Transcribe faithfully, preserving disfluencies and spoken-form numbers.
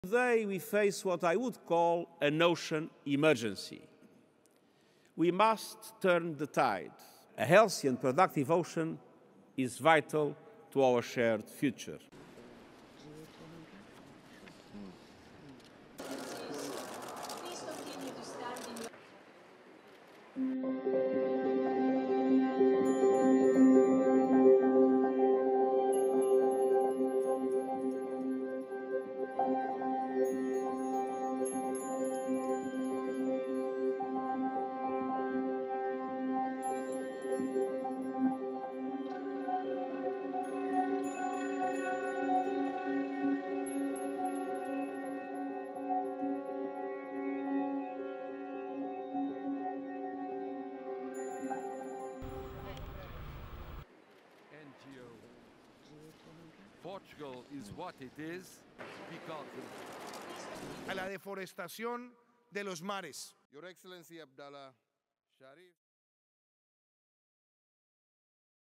Today we face what I would call an ocean emergency. We must turn the tide. A healthy and productive ocean is vital to our shared future. Please continue to stand in your Portugal is what it is because a la deforestación de los mares. Your Excellency Abdallah Sharif.